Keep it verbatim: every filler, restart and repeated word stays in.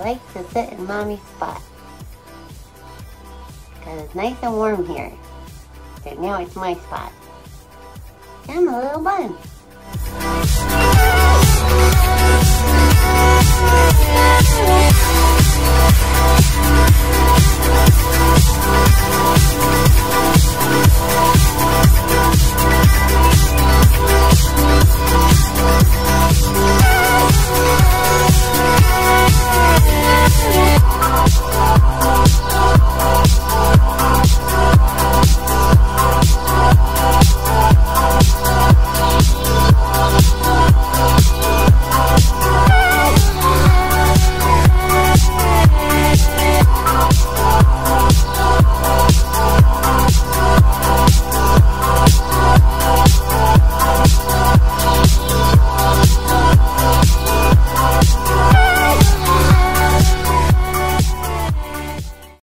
likes to sit in Mommy's spot. Because it's nice and warm here. But now it's my spot. I'm a little bun.